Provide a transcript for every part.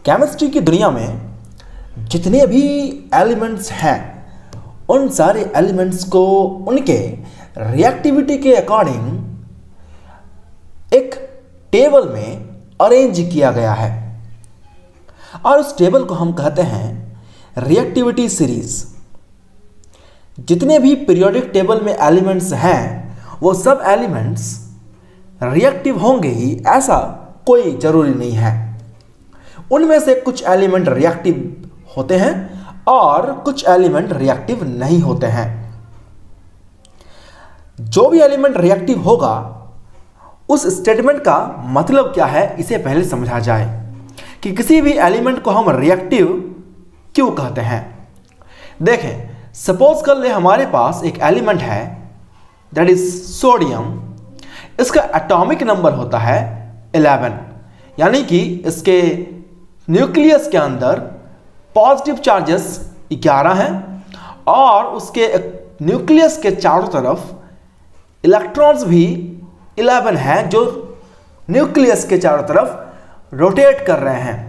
Chemistry की दुनिया में जितने भी एलिमेंट्स हैं उन सारे एलिमेंट्स को उनके रिएक्टिविटी के अकॉर्डिंग एक टेबल में अरेंज किया गया है और उस टेबल को हम कहते हैं रिएक्टिविटी सीरीज। जितने भी पीरियोडिक टेबल में एलिमेंट्स हैं वो सब एलिमेंट्स रिएक्टिव होंगे ही ऐसा कोई जरूरी नहीं है। उनमें से कुछ एलिमेंट रिएक्टिव होते हैं और कुछ एलिमेंट रिएक्टिव नहीं होते हैं। जो भी एलिमेंट रिएक्टिव होगा उस स्टेटमेंट का मतलब क्या है इसे पहले समझा जाए कि किसी भी एलिमेंट को हम रिएक्टिव क्यों कहते हैं। देखें, सपोज कर ले हमारे पास एक एलिमेंट है दैट इज सोडियम। इसका एटॉमिक नंबर होता है 11, यानी कि इसके न्यूक्लियस के अंदर पॉजिटिव चार्जेस 11 हैं और उसके न्यूक्लियस के चारों तरफ इलेक्ट्रॉन्स भी 11 हैं जो न्यूक्लियस के चारों तरफ रोटेट कर रहे हैं।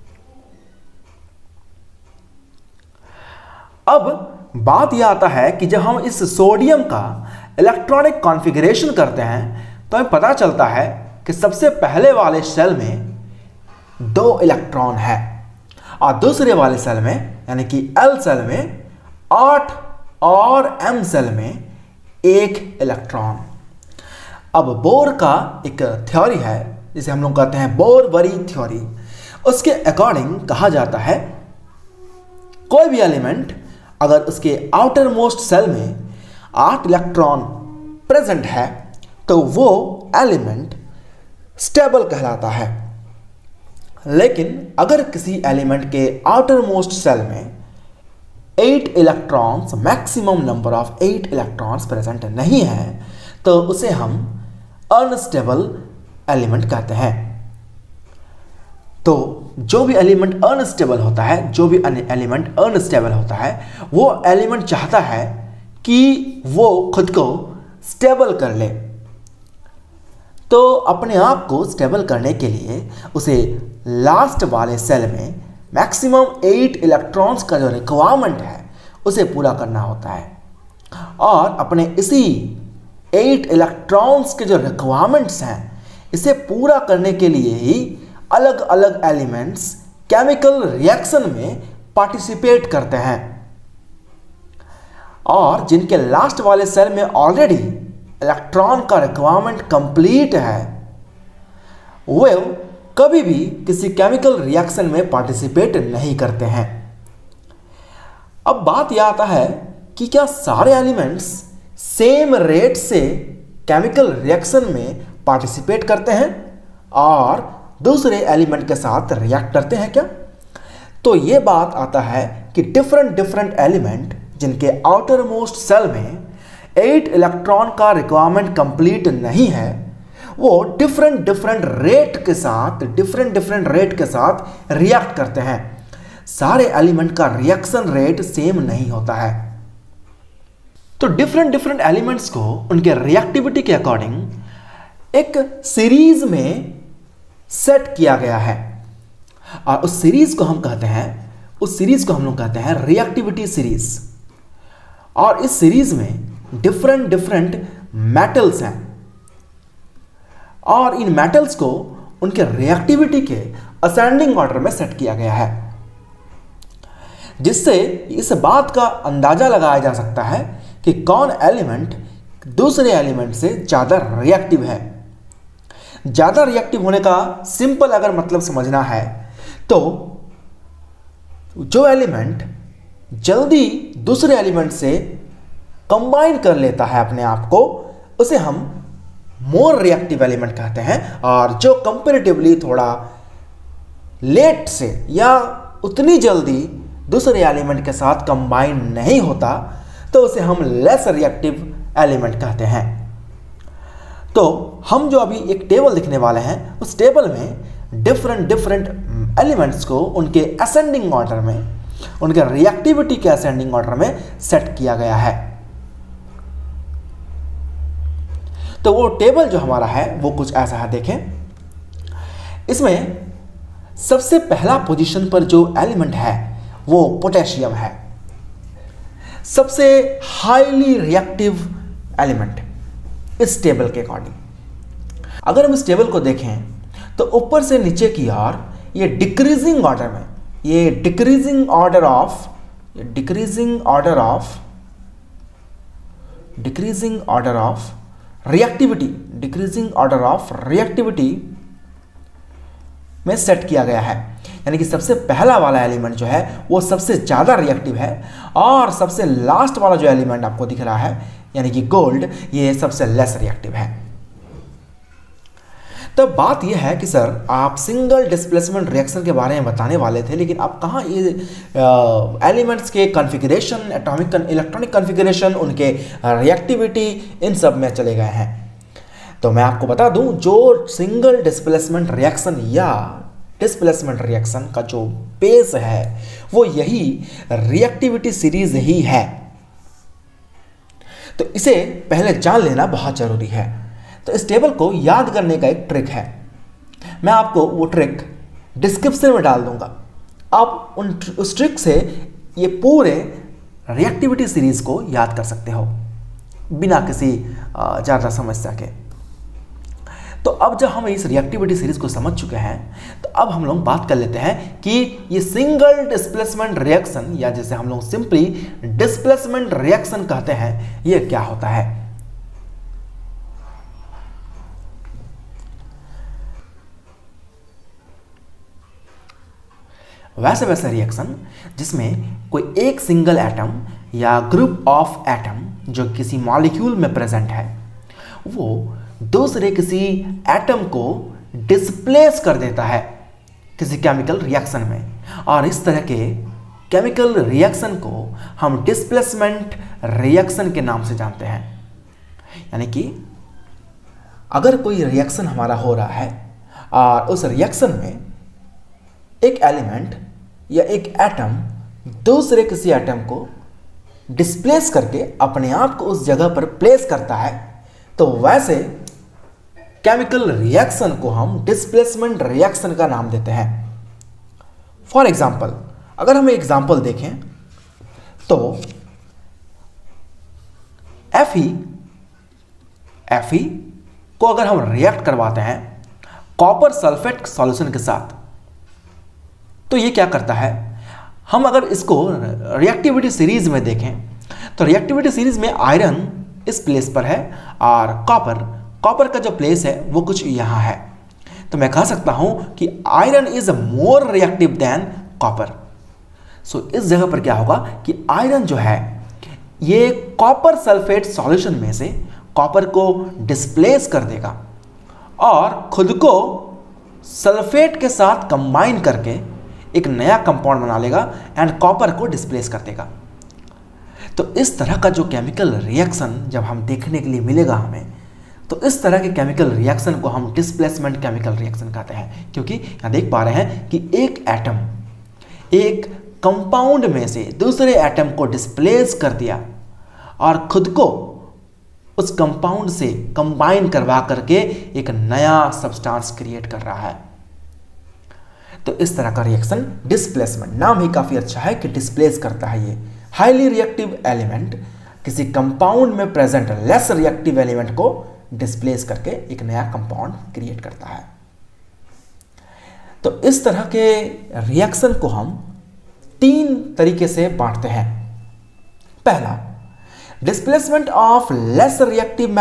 अब बात यह आता है कि जब हम इस सोडियम का इलेक्ट्रॉनिक कॉन्फ़िगरेशन करते हैं तो हमें पता चलता है कि सबसे पहले वाले सेल में 2 इलेक्ट्रॉन है और दूसरे वाले सेल में यानी कि L सेल में 8 और M सेल में 1 इलेक्ट्रॉन। अब बोर का एक थ्योरी है जिसे हम लोग कहते हैं बोर-बरी थ्योरी। उसके अकॉर्डिंग कहा जाता है कोई भी एलिमेंट अगर उसके आउटर मोस्ट सेल में 8 इलेक्ट्रॉन प्रेजेंट है तो वो एलिमेंट स्टेबल कहलाता है। लेकिन अगर किसी एलिमेंट के आउटर मोस्ट सेल में 8 electrons, maximum number of 8 electrons present नहीं है तो उसे हम अनस्टेबल एलिमेंट कहते हैं। तो जो भी एलिमेंट अनस्टेबल होता है, वो एलिमेंट चाहता है कि वो खुद को स्टेबल कर ले। तो अपने आप को स्टेबल करने के लिए उसे लास्ट वाले सेल में मैक्सिमम 8 इलेक्ट्रॉन्स का जो रिक्वायरमेंट है उसे पूरा करना होता है और अपने इसी 8 इलेक्ट्रॉन्स के जो रिक्वायरमेंट्स हैं इसे पूरा करने के लिए ही अलग अलग एलिमेंट्स केमिकल रिएक्शन में पार्टिसिपेट करते हैं और जिनके लास्ट वाले सेल में ऑलरेडी इलेक्ट्रॉन का रिक्वायरमेंट कंप्लीट है वे कभी भी किसी केमिकल रिएक्शन में पार्टिसिपेट नहीं करते हैं। अब बात यह आता है कि क्या सारे एलिमेंट्स सेम रेट से केमिकल रिएक्शन में पार्टिसिपेट करते हैं और दूसरे एलिमेंट के साथ रिएक्ट करते हैं क्या? तो ये बात आता है कि डिफरेंट एलिमेंट जिनके आउटर मोस्ट सेल में 8 इलेक्ट्रॉन का रिक्वायरमेंट कंप्लीट नहीं है वो डिफरेंट रेट के साथ रिएक्ट करते हैं। सारे एलिमेंट का रिएक्शन रेट सेम नहीं होता है। तो डिफरेंट एलिमेंट्स को उनके रिएक्टिविटी के अकॉर्डिंग एक सीरीज में सेट किया गया है और उस सीरीज को हम लोग कहते हैं रिएक्टिविटी सीरीज। और इस सीरीज में डिफरेंट मेटल्स हैं और इन मेटल्स को उनके रिएक्टिविटी के असेंडिंग ऑर्डर में सेट किया गया है, जिससे इस बात का अंदाजा लगाया जा सकता है कि कौन एलिमेंट दूसरे एलिमेंट से ज़्यादा रिएक्टिव है। ज़्यादा रिएक्टिव होने का सिंपल अगर मतलब समझना है तो जो एलिमेंट जल्दी दूसरे एलिमेंट से कंबाइन कर लेता है अपने आप को उसे हम मोर रिएक्टिव एलिमेंट कहते हैं और जो कंपैरेटिवली थोड़ा लेट से या उतनी जल्दी दूसरे एलिमेंट के साथ कंबाइन नहीं होता तो उसे हम लेस रिएक्टिव एलिमेंट कहते हैं। तो हम जो अभी एक टेबल लिखने वाले हैं उस टेबल में डिफरेंट एलिमेंट्स को उनके असेंडिंग ऑर्डर में, उनके रिएक्टिविटी के असेंडिंग ऑर्डर में सेट किया गया है। तो वो टेबल जो हमारा है वो कुछ ऐसा है। देखें, इसमें सबसे पहला पोजीशन पर जो एलिमेंट है वो पोटेशियम है, सबसे हाईली रिएक्टिव एलिमेंट इस टेबल के अकॉर्डिंग। अगर हम इस टेबल को देखें तो ऊपर से नीचे की ओर ये डिक्रीजिंग ऑर्डर में, ये डिक्रीजिंग ऑर्डर ऑफ रिएक्टिविटी में सेट किया गया है। यानी कि सबसे पहला वाला एलिमेंट जो है वो सबसे ज़्यादा रिएक्टिव है और सबसे लास्ट वाला जो एलिमेंट आपको दिख रहा है यानी कि गोल्ड, ये सबसे लेस रिएक्टिव है। तब बात यह है कि सर आप सिंगल डिस्प्लेसमेंट रिएक्शन के बारे में बताने वाले थे, लेकिन आप कहाँ ये एलिमेंट्स के कॉन्फ़िगरेशन, एटॉमिक इलेक्ट्रॉनिक कॉन्फ़िगरेशन, उनके रिएक्टिविटी, इन सब में चले गए हैं। तो मैं आपको बता दूं, जो सिंगल डिस्प्लेसमेंट रिएक्शन या डिस्प्लेसमेंट रिएक्शन का जो बेस है वो यही रिएक्टिविटी सीरीज ही है। तो इसे पहले जान लेना बहुत जरूरी है। तो इस टेबल को याद करने का एक ट्रिक है, मैं आपको वो ट्रिक डिस्क्रिप्शन में डाल दूंगा। आप उस ट्रिक से ये पूरे रिएक्टिविटी सीरीज को याद कर सकते हो बिना किसी ज़्यादा समस्या के। तो अब जब हम इस रिएक्टिविटी सीरीज को समझ चुके हैं तो अब हम लोग बात कर लेते हैं कि ये सिंगल डिस्प्लेसमेंट रिएक्शन या जैसे हम लोग सिंपली डिस्प्लेसमेंट रिएक्शन कहते हैं, ये क्या होता है। वैसे रिएक्शन जिसमें कोई एक सिंगल एटम या ग्रुप ऑफ एटम जो किसी मॉलिक्यूल में प्रेजेंट है वो दूसरे किसी एटम को डिस्प्लेस कर देता है किसी केमिकल रिएक्शन में, और इस तरह के केमिकल रिएक्शन को हम डिस्प्लेसमेंट रिएक्शन के नाम से जानते हैं। यानी कि अगर कोई रिएक्शन हमारा हो रहा है और उस रिएक्शन में एक एलिमेंट या एक एटम दूसरे किसी एटम को डिस्प्लेस करके अपने आप को उस जगह पर प्लेस करता है, तो वैसे केमिकल रिएक्शन को हम डिस्प्लेसमेंट रिएक्शन का नाम देते हैं। फॉर एग्जाम्पल, अगर हम एग्जाम्पल देखें तो Fe को अगर हम रिएक्ट करवाते हैं कॉपर सल्फेट सॉल्यूशन के साथ, तो ये क्या करता है, हम अगर इसको रिएक्टिविटी सीरीज में देखें तो रिएक्टिविटी सीरीज में आयरन इस प्लेस पर है और कॉपर का जो प्लेस है वो कुछ यहाँ है। तो मैं कह सकता हूँ कि iron is more reactive than copper. So इस जगह पर क्या होगा कि आयरन जो है ये कॉपर सल्फेट सॉल्यूशन में से कॉपर को डिस्प्लेस कर देगा और खुद को सल्फेट के साथ कंबाइन करके एक नया कंपाउंड बना लेगा एंड कॉपर को डिस्प्लेस कर देगा। तो इस तरह का जो केमिकल रिएक्शन जब हम देखने के लिए मिलेगा हमें, तो इस तरह के केमिकल रिएक्शन को हम डिस्प्लेसमेंट केमिकल रिएक्शन कहते हैं, क्योंकि यहाँ देख पा रहे हैं कि एक एटम एक कंपाउंड में से दूसरे एटम को डिस्प्लेस कर दिया और खुद को उस कंपाउंड से कंबाइन करवा करके एक नया सब्सटेंस क्रिएट कर रहा है। तो इस तरह का रिएक्शन डिस्प्लेसमेंट, नाम ही काफी अच्छा है कि डिस्प्लेस करता है। ये हाईली रिएक्टिव एलिमेंट किसी कंपाउंड में प्रेजेंट लेस रिएक्टिव एलिमेंट को डिस्प्लेस करके एक नया कंपाउंड क्रिएट करता है। तो इस तरह के रिएक्शन को हम 3 तरीके से बांटते हैं। पहला, displacement of less reactive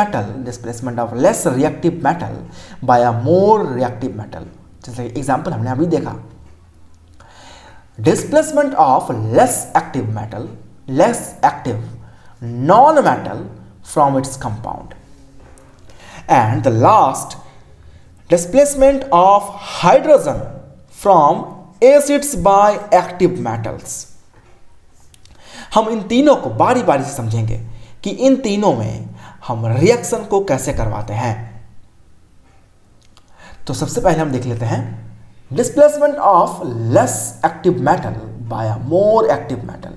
metal by a more reactive metal. जैसे एग्जांपल हमने अभी देखा, displacement of less active non metal from its compound, and the last, displacement of hydrogen from acids by active metals। हम इन तीनों को बारी बारी से समझेंगे कि इन तीनों में हम रिएक्शन को कैसे करवाते हैं। तो सबसे पहले हम देख लेते हैं displacement of less active metal by a more active metal.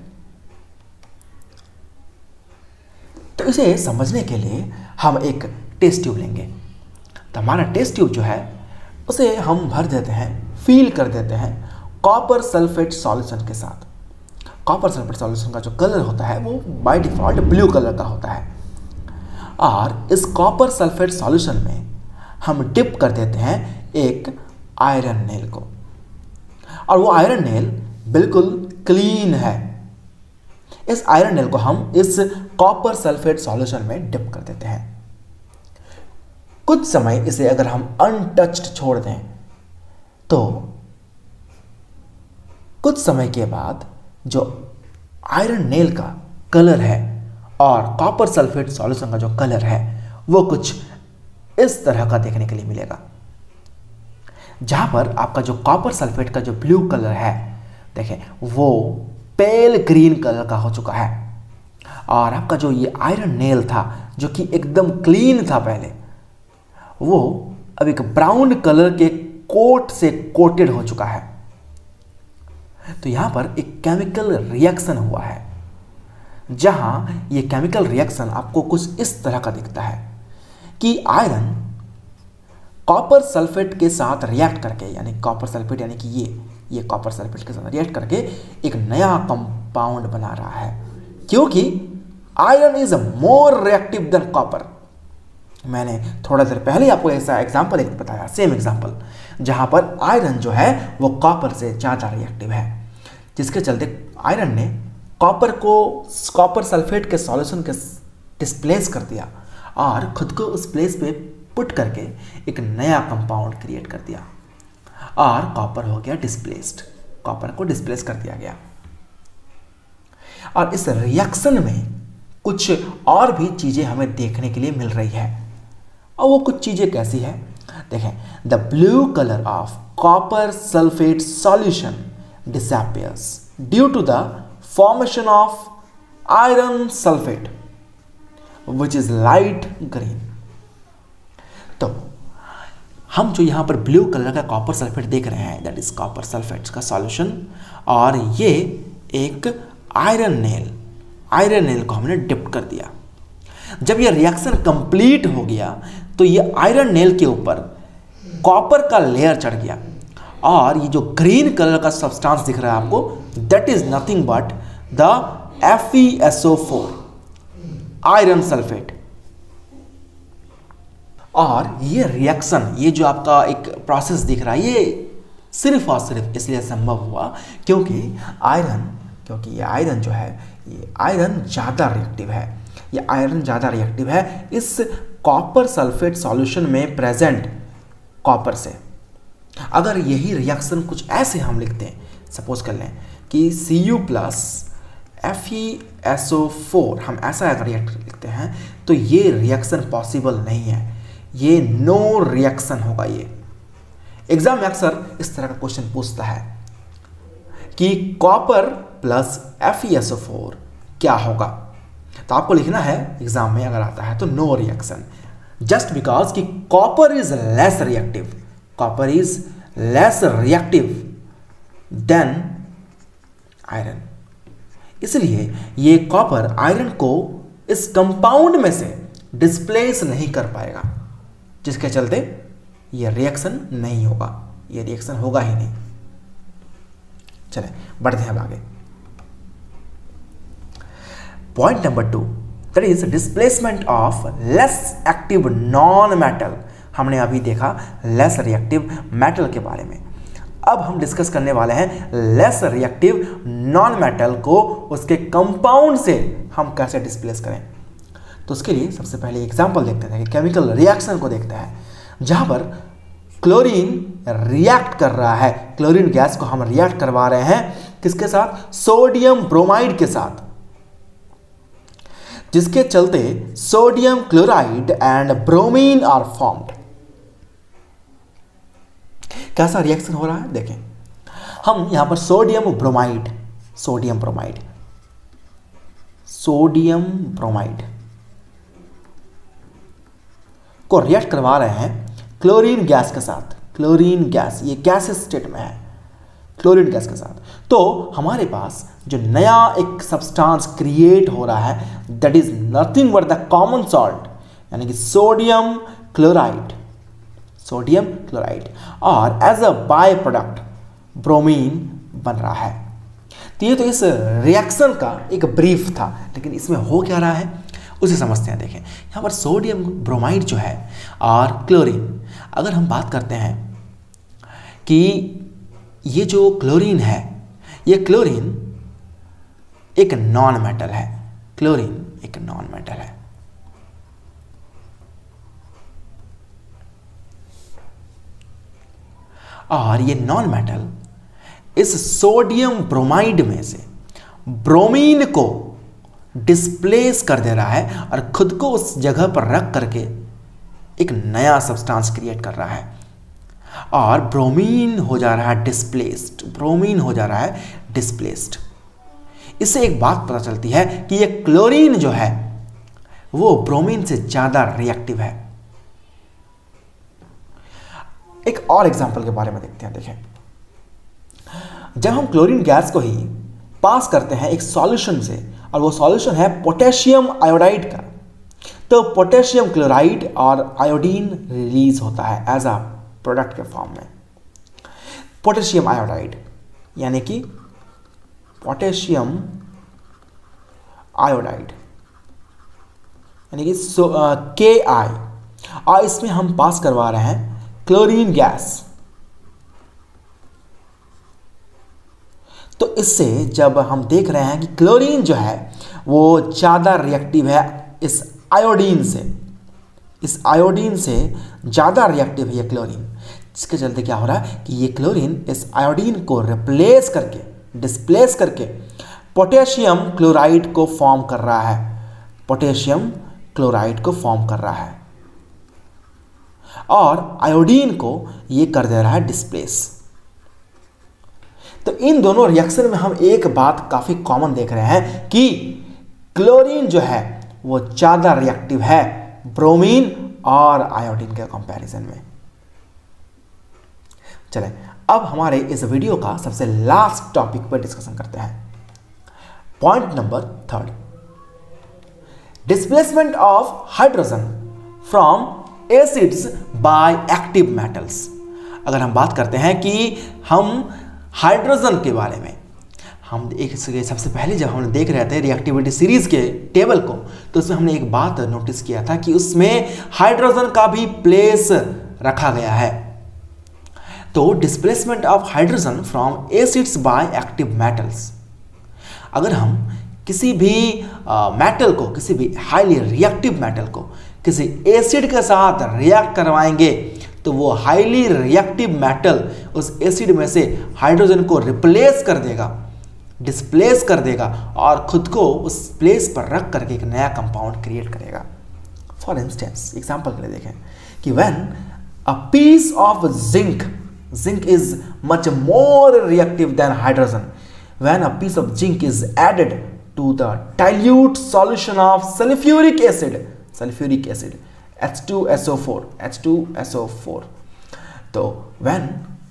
तो इसे समझने के लिए हम एक टेस्ट ट्यूब लेंगे। तो हमारा टेस्ट ट्यूब जो है उसे हम भर देते हैं फील कर देते हैं कॉपर सल्फेट सॉल्यूशन के साथ। कॉपर सल्फेट सॉल्यूशन का जो कलर होता है वो बाय डिफॉल्ट ब्लू कलर का होता है, और इस कॉपर सल्फेट सॉल्यूशन में हम डिप कर देते हैं एक आयरन नेल को, और वो आयरन नेल बिल्कुल क्लीन है। इस आयरन नेल को हम इस कॉपर सल्फेट सॉल्यूशन में डिप कर देते हैं। कुछ समय इसे अगर हम अनटच्ड छोड़ दें तो कुछ समय के बाद जो आयरन नेल का कलर है और कॉपर सल्फेट सॉल्यूशन का जो कलर है वो कुछ इस तरह का देखने के लिए मिलेगा, जहां पर आपका जो कॉपर सल्फेट का जो ब्लू कलर है देखें वो पेल ग्रीन कलर का हो चुका है, और आपका जो ये आयरन नेल था जो कि एकदम क्लीन था पहले, वो अब एक ब्राउन कलर के कोट से कोटेड हो चुका है। तो यहां पर एक केमिकल रिएक्शन हुआ है, जहां ये केमिकल रिएक्शन आपको कुछ इस तरह का दिखता है कि आयरन कॉपर सल्फेट के साथ रिएक्ट करके, यानी कॉपर सल्फेट यानी कि ये कॉपर सल्फेट के साथ रिएक्ट करके एक नया कंपाउंड बना रहा है, क्योंकि iron is more reactive than copper. मैंने थोड़ा देर पहले आपको ऐसा एग्जांपल एक बताया, सेम एग्जांपल, जहां पर आयरन जो है वो कॉपर से ज़्यादा रिएक्टिव है, जिसके चलते आयरन ने कॉपर सल्फेट के सॉल्यूशन के डिस्प्लेस कर दिया और खुद को उस प्लेस पे पुट करके एक नया कंपाउंड क्रिएट कर दिया, और कॉपर हो गया डिस्प्लेस्ड, कॉपर को डिस्प्लेस कर दिया गया। और इस रिएक्शन में कुछ और भी चीज़ें हमें देखने के लिए मिल रही है, और वो कुछ चीज़ें कैसी है देखें। The blue colour of copper sulphate solution disappears due to the formation of iron sulfate which is light green। तो हम जो यहाँ पर ब्लू कलर का कॉपर सल्फेट देख रहे हैं दैट इज कॉपर सल्फेट का सॉल्यूशन, और ये एक आयरन नेल को हमने डिप कर दिया। जब ये रिएक्शन कंप्लीट हो गया तो ये आयरन नेल के ऊपर कॉपर का लेयर चढ़ गया, और ये जो ग्रीन कलर का सब्सटेंस दिख रहा है आपको that is nothing but the FeSO4 iron sulphate. और ये रिएक्शन, ये जो आपका एक प्रोसेस दिख रहा है, ये सिर्फ और सिर्फ इसलिए संभव हुआ क्योंकि ये आयरन जो है ये आयरन ज़्यादा रिएक्टिव है। ये आयरन ज़्यादा रिएक्टिव है इस कॉपर सल्फेट सॉल्यूशन में प्रेजेंट कॉपर से। अगर यही रिएक्शन कुछ ऐसे हम लिखते हैं, सपोज कर लें कि Cu प्लस FeSO4, हम ऐसा अगर रिएक्शन लिखते हैं तो ये रिएक्शन पॉसिबल नहीं है, ये नो रिएक्शन होगा। ये एग्जाम में अक्सर इस तरह का क्वेश्चन पूछता है कि कॉपर प्लस FeSO4 क्या होगा, तो आपको लिखना है एग्जाम में अगर आता है तो नो रिएक्शन, जस्ट बिकॉज कि copper is less reactive, copper is less reactive than iron. इसलिए ये कॉपर आयरन को इस कंपाउंड में से डिस्प्लेस नहीं कर पाएगा, जिसके चलते ये रिएक्शन नहीं होगा, ये रिएक्शन होगा ही नहीं। चलें बढ़ते हैं अब आगे। Point number 2 that is displacement of less active non metal. हमने अभी देखा लेस रिएक्टिव मेटल के बारे में, अब हम डिस्कस करने वाले हैं लेस रिएक्टिव नॉन मेटल को उसके कंपाउंड से हम कैसे डिस्प्लेस करें। तो उसके लिए सबसे पहले एग्जांपल देखते हैं कि केमिकल रिएक्शन को देखते हैं, जहां पर क्लोरीन रिएक्ट कर रहा है, क्लोरीन गैस को हम रिएक्ट करवा रहे हैं किसके साथ, सोडियम ब्रोमाइड के साथ, जिसके चलते sodium chloride and bromine are formed. कैसा रिएक्शन हो रहा है देखें, हम यहां पर सोडियम ब्रोमाइड को रिएक्ट करवा रहे हैं क्लोरीन गैस के साथ। क्लोरीन गैस ये गैसेस स्टेट में है, क्लोरीन गैस के साथ। तो हमारे पास जो नया एक सब्सटेंस क्रिएट हो रहा है that is nothing but the common salt, यानी कि सोडियम क्लोराइड सोडियम क्लोराइड, और as a by product bromine बन रहा है। तो ये तो इस रिएक्शन का एक ब्रीफ था, लेकिन इसमें हो क्या रहा है उसे समझते हैं। देखें यहाँ पर सोडियम ब्रोमाइड जो है और क्लोरीन, अगर हम बात करते हैं कि ये जो क्लोरीन है, ये क्लोरीन एक नॉन मेटल है, क्लोरीन एक नॉन मेटल है। और ये नॉन मेटल इस सोडियम ब्रोमाइड में से ब्रोमीन को डिस्प्लेस कर दे रहा है और खुद को उस जगह पर रख करके एक नया सब्सटेंस क्रिएट कर रहा है, और ब्रोमीन हो जा रहा है डिस्प्लेस्ड, ब्रोमीन हो जा रहा है डिस्प्लेस्ड। इससे एक बात पता चलती है कि ये क्लोरीन जो है वो ब्रोमीन से ज्यादा रिएक्टिव है। एक और एग्जांपल के बारे में देखते हैं। देखें, जब हम क्लोरीन गैस को ही पास करते हैं एक सॉल्यूशन से, और वो सॉल्यूशन है पोटेशियम आयोडाइड का, तो पोटेशियम क्लोराइड और आयोडीन रिलीज होता है एज अ प्रोडक्ट के फॉर्म में। पोटेशियम आयोडाइड यानी कि पोटेशियम आयोडाइड यानी कि Ki, और इसमें हम पास करवा रहे हैं क्लोरीन गैस। तो इससे जब हम देख रहे हैं कि क्लोरीन जो है वो ज़्यादा रिएक्टिव है इस आयोडीन से, इस आयोडीन से ज़्यादा रिएक्टिव है ये क्लोरीन, जिसके चलते क्या हो रहा है कि ये क्लोरीन इस आयोडीन को रिप्लेस करके, डिस्प्लेस करके पोटेशियम क्लोराइड को फॉर्म कर रहा है, पोटेशियम क्लोराइड को फॉर्म कर रहा है, और आयोडीन को ये कर दे रहा है डिस्प्लेस। तो इन दोनों रिएक्शन में हम एक बात काफी कॉमन देख रहे हैं कि क्लोरीन जो है वो ज्यादा रिएक्टिव है ब्रोमीन और आयोडीन के कंपैरिजन में। चलें अब हमारे इस वीडियो का सबसे लास्ट टॉपिक पर डिस्कशन करते हैं। Point number 3, displacement of hydrogen from acids by active metals. अगर हम बात करते हैं कि हम हाइड्रोजन के बारे में, हम एक सबसे पहले जब हम देख रहे थे रिएक्टिविटी सीरीज के टेबल को, तो उसमें हमने एक बात नोटिस किया था कि उसमें हाइड्रोजन का भी प्लेस रखा गया है। तो displacement of hydrogen from acids by active metals, अगर हम किसी भी मेटल को, किसी भी हाईली रिएक्टिव मेटल को किसी एसिड के साथ रिएक्ट करवाएंगे, तो वो हाईली रिएक्टिव मेटल उस एसिड में से हाइड्रोजन को रिप्लेस कर देगा, डिस्प्लेस कर देगा, और खुद को उस प्लेस पर रख करके एक नया कंपाउंड क्रिएट करेगा। फॉर इंस्टेंस, एग्जांपल के लिए देखें कि when a piece of zinc, zinc is much more reactive than hydrogen, when a piece of zinc is added to the dilute solution of sulphuric acid, sulphuric acid H2SO4, H2SO4. So when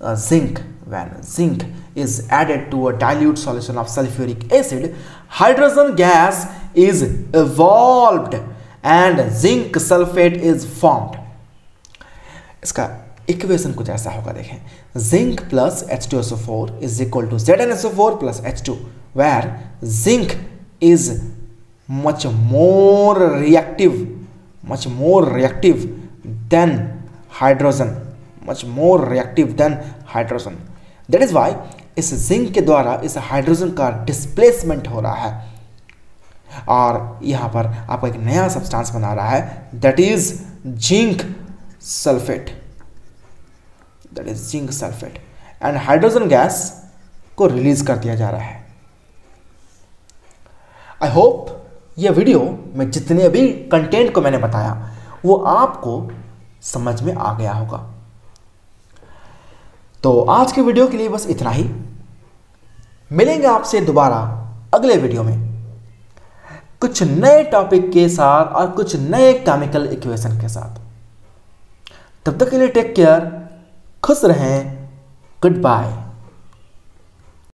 zinc is added to a dilute solution of sulfuric acid, hydrogen gas is evolved and zinc sulfate is formed. इसका equation कुछ ऐसा होगा, देखें, zinc plus H2SO4 is equal to ZnSO4 plus H2, where zinc is much more reactive than hydrogen, much more reactive than hydrogen. That is why इस zinc के द्वारा इस hydrogen का डिस्प्लेसमेंट हो रहा है, और यहाँ पर आपको एक नया सब्सटेंस बना रहा है, that is zinc sulphate, that is zinc sulphate, and hydrogen gas को रिलीज कर दिया जा रहा है। आई होप यह वीडियो में जितने भी कंटेंट को मैंने बताया वो आपको समझ में आ गया होगा। तो आज के वीडियो के लिए बस इतना ही। मिलेंगे आपसे दोबारा अगले वीडियो में कुछ नए टॉपिक के साथ और कुछ नए केमिकल इक्वेशन के साथ। तब तक के लिए टेक केयर, खुश रहें, गुड बाय।